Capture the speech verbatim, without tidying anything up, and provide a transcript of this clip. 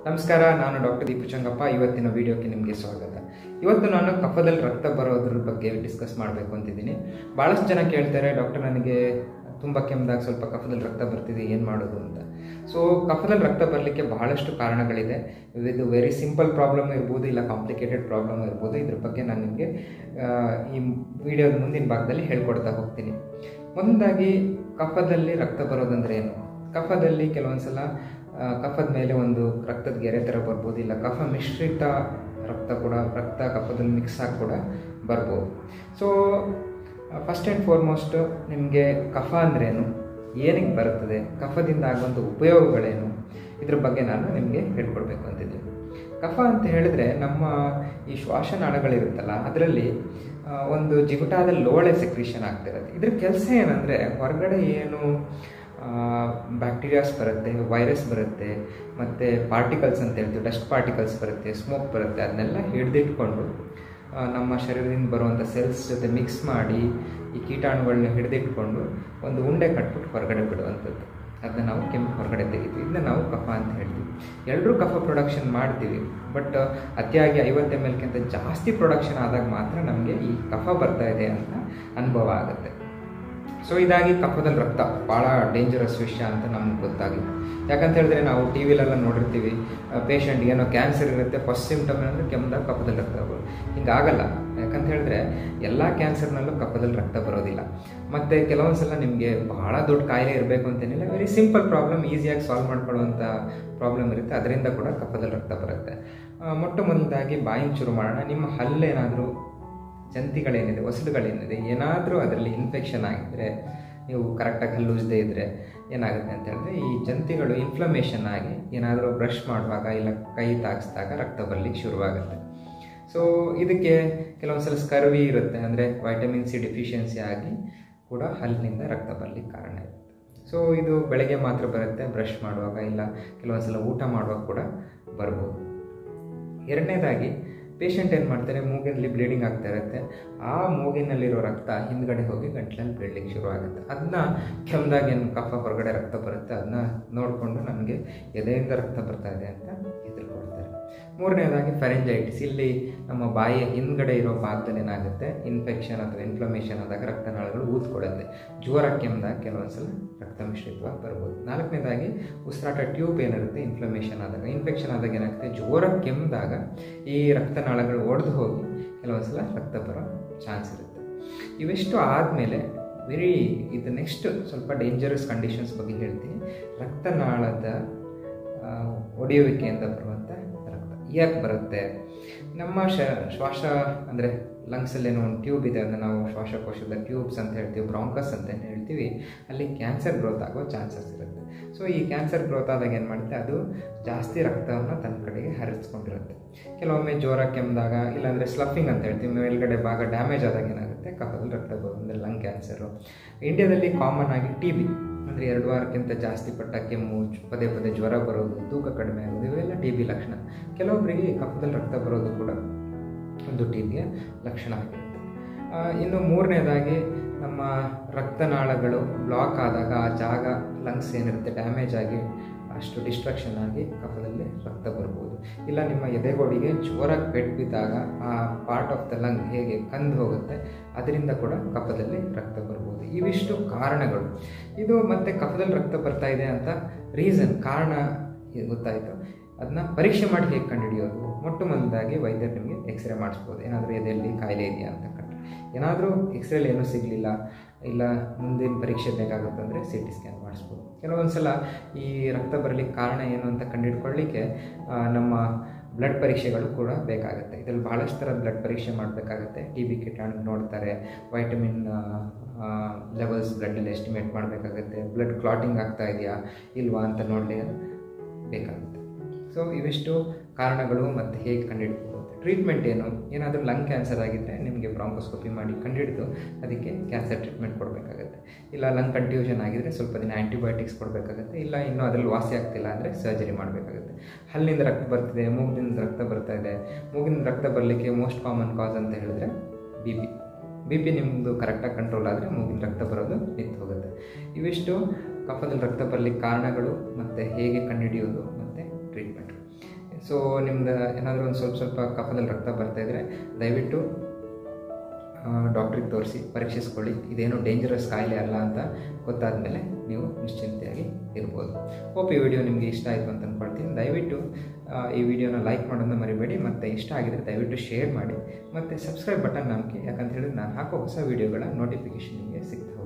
ನಮಸ್ಕಾರ, ನಾನು ಡಾಕ್ಟರ್ ದೀಪು ಚಂಗಪ್ಪ. ಇವತ್ತಿನ ವಿಡಿಯೋಕ್ಕೆ ನಿಮಗೆ ಸ್ವಾಗತ. ಇವತ್ತು ನಾನು ಕಫದಲ್ಲಿ ರಕ್ತ ಬರೋದ್ರ ಬಗ್ಗೆ ಡಿಸ್ಕಸ್ ಮಾಡಬೇಕು ಅಂತಿದ್ದೀನಿ. ಭಾಳಷ್ಟು ಜನ ಕೇಳ್ತಾರೆ, ಡಾಕ್ಟರ್ ನನಗೆ ತುಂಬ ಕೆಮ್ಮಿದಾಗ ಸ್ವಲ್ಪ ಕಫದಲ್ಲಿ ರಕ್ತ ಬರ್ತಿದೆ, ಏನು ಮಾಡೋದು ಅಂತ. ಸೊ ಕಫದಲ್ಲಿ ರಕ್ತ ಬರಲಿಕ್ಕೆ ಬಹಳಷ್ಟು ಕಾರಣಗಳಿದೆ. ಇದು ವೆರಿ ಸಿಂಪಲ್ ಪ್ರಾಬ್ಲಮ್ ಇರ್ಬೋದು, ಇಲ್ಲ ಕಾಂಪ್ಲಿಕೇಟೆಡ್ ಪ್ರಾಬ್ಲಮ್ ಇರ್ಬೋದು. ಇದ್ರ ಬಗ್ಗೆ ನಾನು ನಿಮಗೆ ಈ ವಿಡಿಯೋದ ಮುಂದಿನ ಭಾಗದಲ್ಲಿ ಹೇಳ್ಕೊಡ್ತಾ ಹೋಗ್ತೀನಿ. ಒಂದಾಗಿ ಕಫದಲ್ಲಿ ರಕ್ತ ಬರೋದಂದ್ರೆ ಏನು? ಕಫದಲ್ಲಿ ಕೆಲವೊಂದು ಸಲ ಕಫದ ಮೇಲೆ ಒಂದು ರಕ್ತದ ಗೆರೆ ಥರ ಬರ್ಬೋದು, ಇಲ್ಲ ಕಫ ಮಿಶ್ರಿತ ರಕ್ತ ಕೂಡ ರಕ್ತ ಕಫದಲ್ಲಿ ಮಿಕ್ಸ್ ಆಗಿ ಕೂಡ ಬರ್ಬೋದು. ಸೊ ಫಸ್ಟ್ ಆ್ಯಂಡ್ ಫಾರ್ಮೋಸ್ಟ್ ನಿಮಗೆ ಕಫ ಅಂದ್ರೇನು, ಏನಕ್ಕೆ ಬರುತ್ತದೆ, ಕಫದಿಂದ ಆಗುವಂಥ ಉಪಯೋಗಗಳೇನು, ಇದ್ರ ಬಗ್ಗೆ ನಾನು ನಿಮಗೆ ಹೇಳ್ಕೊಡ್ಬೇಕು ಅಂತಿದ್ದೀನಿ. ಕಫ ಅಂತ ಹೇಳಿದ್ರೆ ನಮ್ಮ ಈ ಶ್ವಾಸನಾಳಗಳಿರುತ್ತಲ್ಲ, ಅದರಲ್ಲಿ ಒಂದು ಜಿಗುಟಾದ ಲೋಳೆ ಸೆಕ್ರೀಷನ್ ಆಗ್ತಿರುತ್ತೆ. ಇದ್ರ ಕೆಲಸ ಏನಂದರೆ, ಹೊರಗಡೆ ಏನು ಬ್ಯಾಕ್ಟೀರಿಯಾಸ್ ಬರುತ್ತೆ, ವೈರಸ್ ಬರುತ್ತೆ, ಮತ್ತು ಪಾರ್ಟಿಕಲ್ಸ್ ಅಂತ ಹೇಳ್ತೀವಿ, ಡಸ್ಟ್ ಪಾರ್ಟಿಕಲ್ಸ್ ಬರುತ್ತೆ, ಸ್ಮೋಕ್ ಬರುತ್ತೆ, ಅದನ್ನೆಲ್ಲ ಹಿಡಿದಿಟ್ಕೊಂಡು ನಮ್ಮ ಶರೀರದಿಂದ ಬರುವಂಥ ಸೆಲ್ಸ್ ಜೊತೆ ಮಿಕ್ಸ್ ಮಾಡಿ ಈ ಕೀಟಾಣುಗಳನ್ನ ಹಿಡಿದಿಟ್ಕೊಂಡು ಒಂದು ಉಂಡೆ ಕಟ್ಬಿಟ್ಟು ಹೊರಗಡೆ ಬಿಡುವಂಥದ್ದು. ಅದನ್ನ ನಾವು ಕೆಮ್ಮು ಹೊರಗಡೆ ತೆಗಿತೀವಿ. ಇದನ್ನ ನಾವು ಕಫ ಅಂತ ಹೇಳ್ತೀವಿ. ಎಲ್ಲರೂ ಕಫ ಪ್ರೊಡಕ್ಷನ್ ಮಾಡ್ತೀವಿ, ಬಟ್ ಅತಿಯಾಗಿ ಐವತ್ತು ಎಮ್ ಎಲ್ಗಿಂತ ಜಾಸ್ತಿ ಪ್ರೊಡಕ್ಷನ್ ಆದಾಗ ಮಾತ್ರ ನಮಗೆ ಈ ಕಫ ಬರ್ತಾ ಇದೆ ಅಂತ ಅನುಭವ ಆಗುತ್ತೆ. ಸೊ ಇದಾಗಿ ಕಫದಲ್ಲಿ ರಕ್ತ ಭಾಳ ಡೇಂಜರಸ್ ವಿಷಯ ಅಂತ ನಮ್ಗೆ ಗೊತ್ತಾಗಿದೆ. ಯಾಕಂತ ಹೇಳಿದ್ರೆ ನಾವು ಟಿ ವಿಲೆಲ್ಲ ನೋಡಿರ್ತೀವಿ, ಪೇಷಂಟ್ ಏನೋ ಕ್ಯಾನ್ಸರ್ ಇರುತ್ತೆ, ಫಸ್ಟ್ ಸಿಂಪ್ಟಮ್ ಏನಂದರೆ ಕೆಮ್ಮದಾಗ ಕಫದಲ್ಲಿ ರಕ್ತ ಬರೋದು. ಹಿಂಗಾಗಲ್ಲ. ಯಾಕಂತ ಹೇಳಿದ್ರೆ ಎಲ್ಲ ಕ್ಯಾನ್ಸರ್ನಲ್ಲೂ ಕಫದಲ್ಲಿ ರಕ್ತ ಬರೋದಿಲ್ಲ. ಮತ್ತು ಕೆಲವೊಂದು ಸಲ ನಿಮಗೆ ಬಹಳ ದೊಡ್ಡ ಕಾಯಿಲೆ ಇರಬೇಕು ಅಂತೇನಿಲ್ಲ, ವೆರಿ ಸಿಂಪಲ್ ಪ್ರಾಬ್ಲಮ್, ಈಸಿಯಾಗಿ ಸಾಲ್ವ್ ಮಾಡ್ಕೊಳ್ಳುವಂಥ ಪ್ರಾಬ್ಲಮ್ ಇರುತ್ತೆ, ಅದರಿಂದ ಕೂಡ ಕಫದಲ್ಲಿ ರಕ್ತ ಬರುತ್ತೆ. ಮೊಟ್ಟ ಮೊದಲಾಗಿ ಬಾಯಿನ ಶುರು ಮಾಡೋಣ. ನಿಮ್ಮ ಹಲ್ಲೇನಾದರೂ ಜಂತಿಗಳೇನಿದೆ, ಒಸಡುಗಳೇನಿದೆ, ಏನಾದರೂ ಅದರಲ್ಲಿ ಇನ್ಫೆಕ್ಷನ್ ಆಗಿದ್ದರೆ, ನೀವು ಕರೆಕ್ಟಾಗಿ ಹಲ್ಲು ಉಜ್ಜದೇ ಇದ್ದರೆ ಏನಾಗುತ್ತೆ ಅಂತ ಹೇಳಿದ್ರೆ, ಈ ಜಂತಿಗಳು ಇನ್ಫ್ಲಮೇಷನ್ ಆಗಿ ಏನಾದರೂ ಬ್ರಷ್ ಮಾಡುವಾಗ ಇಲ್ಲ ಕೈ ತಾಗಿಸಿದಾಗ ರಕ್ತ ಬರಲಿಕ್ಕೆ ಶುರುವಾಗುತ್ತೆ. ಸೊ ಇದಕ್ಕೆ ಕೆಲವೊಂದು ಸಲ ಸ್ಕರ್ವಿ ಇರುತ್ತೆ, ಅಂದರೆ ವೈಟಮಿನ್ ಸಿ ಡಿಫಿಷಿಯನ್ಸಿ ಆಗಿ ಕೂಡ ಹಲ್ಲಿನಿಂದ ರಕ್ತ ಬರಲಿಕ್ಕೆ ಕಾರಣ ಇರುತ್ತೆ. ಸೊ ಇದು ಬೆಳಗ್ಗೆ ಮಾತ್ರ ಬರುತ್ತೆ, ಬ್ರಷ್ ಮಾಡುವಾಗ ಇಲ್ಲ ಕೆಲವೊಂದು ಸಲ ಊಟ ಮಾಡುವಾಗ ಕೂಡ ಬರ್ಬೋದು. ಎರಡನೇದಾಗಿ ಪೇಷಂಟ್ ಏನು ಮಾಡ್ತಾರೆ, ಮೂಗಿನಲ್ಲಿ ಬ್ಲೀಡಿಂಗ್ ಆಗ್ತಾ ಇರುತ್ತೆ. ಆ ಮೂಗಿನಲ್ಲಿರೋ ರಕ್ತ ಹಿಂದ್ಗಡೆ ಹೋಗಿ ಗಂಟ್ಲಲ್ಲಿ ಬೀಳಲಿಕ್ಕೆ ಶುರು ಆಗುತ್ತೆ. ಅದನ್ನ ಕೆಮ್ಮದಾಗ ಏನು ಕಫ ಹೊರಗಡೆ ರಕ್ತ ಬರುತ್ತೆ, ಅದನ್ನ ನೋಡಿಕೊಂಡು ನನಗೆ ಎದೆಯಿಂದ ರಕ್ತ ಬರ್ತಾ ಇದೆ ಅಂತ ಹೆದರ್ಕೊಳ್ತಾರೆ. ಮೂರನೇದಾಗಿ ಫೆರೆಂಜೈಟಿಸ್. ಇಲ್ಲಿ ನಮ್ಮ ಬಾಯಿಯ ಹಿಂದ್ಗಡೆ ಇರೋ ಭಾಗದಲ್ಲಿ ಏನಾಗುತ್ತೆ, ಇನ್ಫೆಕ್ಷನ್ ಅಥವಾ ಇನ್ಫ್ಲಮೇಷನ್ ಆದಾಗ ರಕ್ತನಾಳಗಳು ಊದ್ಕೊಳ್ಳುತ್ತೆ. ಜೋರಾಗಿ ಕೆಮ್ಮದಾಗ ಕೆಲವೊಂದು ಸಲ ರಕ್ತ ಮಿಶ್ರಿತವಾಗಿ ಬರ್ಬೋದು. ನಾಲ್ಕನೇದಾಗಿ ಉಸಿರಾಟ ಟ್ಯೂಬ್ ಏನಿರುತ್ತೆ, ಇನ್ಫ್ಲಮೇಷನ್ ಆದಾಗ ಇನ್ಫೆಕ್ಷನ್ ಆದಾಗ ಏನಾಗುತ್ತೆ, ಜೋರಾಗಿ ಕೆಮ್ಮಿದಾಗ ಈ ರಕ್ತನಾಳಗಳು ಒಡೆದು ಹೋಗಿ ಕೆಲವೊಂದು ಸಲ ರಕ್ತ ಬರೋ ಚಾನ್ಸ್ ಇರುತ್ತೆ. ಇವೆಷ್ಟು ಆದಮೇಲೆ ವೆರಿ ಇದು ನೆಕ್ಸ್ಟ್ ಸ್ವಲ್ಪ ಡೇಂಜರಸ್ ಕಂಡೀಷನ್ಸ್ ಬಗ್ಗೆ ಹೇಳ್ತೀನಿ. ರಕ್ತನಾಳದ ಒಡೆಯುವಿಕೆಯಿಂದ ಬರುವಂಥ ರಕ್ತ ಯಾಕೆ ಬರುತ್ತೆ? ನಮ್ಮ ಶ ಶ್ವಾಸ ಅಂದರೆ ಲಂಗ್ಸಲ್ಲೇನೋ ಒಂದು ಟ್ಯೂಬ್ ಇದೆ, ಅದನ್ನು ನಾವು ಶ್ವಾಸಕೋಶದ ಟ್ಯೂಬ್ಸ್ ಅಂತ ಹೇಳ್ತೀವಿ, ಬ್ರಾಂಕಸ್ ಅಂತ ಹೇಳ್ತೀವಿ. ಅಲ್ಲಿ ಕ್ಯಾನ್ಸರ್ ಗ್ರೋತ್ ಆಗೋ ಚಾನ್ಸಸ್ ಇರುತ್ತೆ. ಸೊ ಈ ಕ್ಯಾನ್ಸರ್ ಗ್ರೋತ್ ಆದಾಗ ಏನು ಮಾಡುತ್ತೆ, ಅದು ಜಾಸ್ತಿ ರಕ್ತವನ್ನು ತನ್ನ ಕಡೆಗೆ ಹರಿಸ್ಕೊಂಡಿರುತ್ತೆ. ಕೆಲವೊಮ್ಮೆ ಜೋರಾಗಿ ಕೆಮ್ಮಿದಾಗ, ಇಲ್ಲಾಂದರೆ ಸ್ಲಫಿಂಗ್ ಅಂತ ಹೇಳ್ತೀವಿ, ಮೇಲ್ಗಡೆ ಭಾಗ ಡ್ಯಾಮೇಜ್ ಆದಾಗ ಏನಾಗುತ್ತೆ, ಕಫದಲ್ಲಿ ರಕ್ತ ಬರೋದು, ಅಂದರೆ ಲಂಗ್ ಕ್ಯಾನ್ಸರು. ಇಂಡಿಯಾದಲ್ಲಿ ಕಾಮನ್ ಆಗಿ ಟಿ ಬಿ ಅಂದರೆ ಎರಡು ವಾರಕ್ಕಿಂತ ಜಾಸ್ತಿ ಪಟ್ಟ ಕೆಮ್ಮು, ಪದೇ ಪದೇ ಜ್ವರ ಬರೋದು, ತೂಕ ಕಡಿಮೆ ಆಗೋದು, ಇವೆಲ್ಲ ಟಿ ಬಿ ಲಕ್ಷಣ. ಕೆಲವೊಬ್ಬರಿಗೆ ಕಫದಲ್ಲಿ ರಕ್ತ ಬರೋದು ಕೂಡ ಒಂದು ಟಿ ಬಿಯ ಲಕ್ಷಣ ಆಗಿರುತ್ತೆ. ಇನ್ನು ಮೂರನೇದಾಗಿ ನಮ್ಮ ರಕ್ತನಾಳಗಳು ಬ್ಲಾಕ್ ಆದಾಗ ಆ ಜಾಗ ಲಂಗ್ಸ್ ಏನಿರುತ್ತೆ ಡ್ಯಾಮೇಜ್ ಆಗಿ ಅಷ್ಟು ಡಿಸ್ಟ್ರಕ್ಷನ್ ಆಗಿ ಕಫದಲ್ಲಿ ರಕ್ತ ಬರ್ಬೋದು. ಇಲ್ಲ ನಿಮ್ಮ ಎದೆಗೋಡಿಗೆ ಜೋರಾಗಿ ಪೆಟ್ಟು ಬಿದ್ದಾಗ ಆ ಪಾರ್ಟ್ ಆಫ್ ದ ಲಂಗ್ ಹೇಗೆ ಕಂದು ಹೋಗುತ್ತೆ, ಅದರಿಂದ ಕೂಡ ಕಫದಲ್ಲಿ ರಕ್ತ ಬರ್ಬೋದು. ಇವಿಷ್ಟು ಕಾರಣಗಳು. ಇದು ಮತ್ತೆ ಕಫದಲ್ಲಿ ರಕ್ತ ಬರ್ತಾ ಇದೆ ಅಂತ ರೀಸನ್ ಕಾರಣ ಗೊತ್ತಾಯಿತು, ಅದನ್ನ ಪರೀಕ್ಷೆ ಮಾಡಿ ಹೇಗೆ ಕಂಡುಹಿಡಿಯೋದು? ಮೊಟ್ಟ ಮೊದಲಾಗಿ ವೈದ್ಯರು ನಿಮಗೆ ಎಕ್ಸ್ರೇ ಮಾಡಿಸ್ಬೋದು. ಏನಾದರೂ ಎದೆಯಲ್ಲಿ ಕಾಯಿಲೆ ಇದೆಯಾ ಅಂತ ಕಂಡು, ಏನಾದರೂ ಎಕ್ಸ್ರೇಲಿ ಏನೂ ಸಿಗಲಿಲ್ಲ, ಇಲ್ಲ ಮುಂದಿನ ಪರೀಕ್ಷೆ ಬೇಕಾಗುತ್ತಂದರೆ ಸಿ ಟಿ ಸ್ಕ್ಯಾನ್ ಮಾಡಿಸ್ಬೋದು. ಕೆಲವೊಂದು ಸಲ ಈ ರಕ್ತ ಬರಲಿಕ್ಕೆ ಕಾರಣ ಏನು ಅಂತ ಕಂಡುಹಿಡ್ಕೊಳ್ಳಿಕ್ಕೆ ನಮ್ಮ ಬ್ಲಡ್ ಪರೀಕ್ಷೆಗಳು ಕೂಡ ಬೇಕಾಗುತ್ತೆ. ಇದರಲ್ಲಿ ಭಾಳಷ್ಟು ಥರ ಬ್ಲಡ್ ಪರೀಕ್ಷೆ ಮಾಡಬೇಕಾಗತ್ತೆ. ಟಿ ಬಿ ಕಿಟಾಣು ನೋಡ್ತಾರೆ, ವೈಟಮಿನ್ ಲೆವೆಲ್ಸ್ ಬ್ಲಡ್ಡಲ್ಲಿ ಎಸ್ಟಿಮೇಟ್ ಮಾಡಬೇಕಾಗತ್ತೆ, ಬ್ಲಡ್ ಕ್ಲಾಟಿಂಗ್ ಆಗ್ತಾ ಇದೆಯಾ ಇಲ್ವಾ ಅಂತ ನೋಡಲಿ ಬೇಕಾಗುತ್ತೆ. ಸೊ ಇವಿಷ್ಟು ಕಾರಣಗಳು ಮತ್ತು ಹೇಗೆ ಕಂಡುಹಿಡ್ಬೋದು. ಟ್ರೀಟ್ಮೆಂಟ್ ಏನು? ಏನಾದರೂ ಲಂಗ್ ಕ್ಯಾನ್ಸರ್ ಆಗಿದ್ದರೆ ನಿಮಗೆ ಬ್ರಾಂಕೋಸ್ಕೋಪಿ ಮಾಡಿ ಕಂಡುಹಿಡಿದು ಅದಕ್ಕೆ ಕ್ಯಾನ್ಸರ್ ಟ್ರೀಟ್ಮೆಂಟ್ ಕೊಡಬೇಕಾಗತ್ತೆ. ಇಲ್ಲ ಲಂಗ್ ಕನ್ಫ್ಯೂಷನ್ ಆಗಿದ್ದರೆ ಸ್ವಲ್ಪ ದಿನ ಆ್ಯಂಟಿಬಯೋಟಿಕ್ಸ್ ಕೊಡಬೇಕಾಗತ್ತೆ. ಇಲ್ಲ ಇನ್ನೂ ಅದರಲ್ಲಿ ವಾಸಿ ಆಗ್ತಿಲ್ಲ ಅಂದರೆ ಸರ್ಜರಿ ಮಾಡಬೇಕಾಗುತ್ತೆ. ಹಲ್ಲಿಂದ ರಕ್ತ ಬರ್ತಿದೆ, ಮೂಗಿನಿಂದ ರಕ್ತ ಬರ್ತಾ ಇದೆ. ಮೂಗಿನಿಂದ ರಕ್ತ ಬರಲಿಕ್ಕೆ ಮೋಸ್ಟ್ ಕಾಮನ್ ಕಾಸ್ ಅಂತ ಹೇಳಿದ್ರೆ ಬಿ ಪಿ. ಬಿ ಪಿ ನಿಮ್ಮದು ಕರೆಕ್ಟಾಗಿ ಕಂಟ್ರೋಲ್ ಆದರೆ ಮೂಗಿನ ರಕ್ತ ಬರೋದು ನಿಂತು ಹೋಗುತ್ತೆ. ಇವಿಷ್ಟು ಕಫದಲ್ಲಿ ರಕ್ತ ಬರಲಿಕ್ಕೆ ಕಾರಣಗಳು ಮತ್ತು ಹೇಗೆ ಕಂಡುಹಿಡಿಯೋದು ಮತ್ತು ಟ್ರೀಟ್ಮೆಂಟ್. ಸೊ ನಿಮ್ದು ಏನಾದರೂ ಒಂದು ಸ್ವಲ್ಪ ಸ್ವಲ್ಪ ಕಫದಲ್ಲಿ ರಕ್ತ ಬರ್ತಾಯಿದ್ರೆ ದಯವಿಟ್ಟು ಡಾಕ್ಟ್ರಿಗೆ ತೋರಿಸಿ ಪರೀಕ್ಷಿಸ್ಕೊಳ್ಳಿ. ಇದೇನು ಡೇಂಜರಸ್ ಕಾಯಿಲೆ ಅಲ್ಲ ಅಂತ ಗೊತ್ತಾದ ಮೇಲೆ ನೀವು ನಿಶ್ಚಿಂತೆಯಾಗಿ ಇರ್ಬೋದು. ಹೋಪ್ ಈ ವಿಡಿಯೋ ನಿಮಗೆ ಇಷ್ಟ ಆಯಿತು ಅಂತ ಅಂದ್ಕೊಳ್ತೀನಿ. ದಯವಿಟ್ಟು ಈ ವಿಡಿಯೋನ ಲೈಕ್ ಮಾಡೋದನ್ನ ಮರಿಬೇಡಿ, ಮತ್ತು ಇಷ್ಟ ಆಗಿದರೆ ದಯವಿಟ್ಟು ಶೇರ್ ಮಾಡಿ, ಮತ್ತು ಸಬ್ಸ್ಕ್ರೈಬ್ ಬಟನ್ ನಂಬಿಕೆ, ಯಾಕಂತ ಹೇಳಿದ್ರೆ ನಾನು ಹಾಕೋ ಹೊಸ ವೀಡಿಯೋಗಳ ನೋಟಿಫಿಕೇಷನ್ ನಿಮಗೆ ಸಿಗ್ತಾ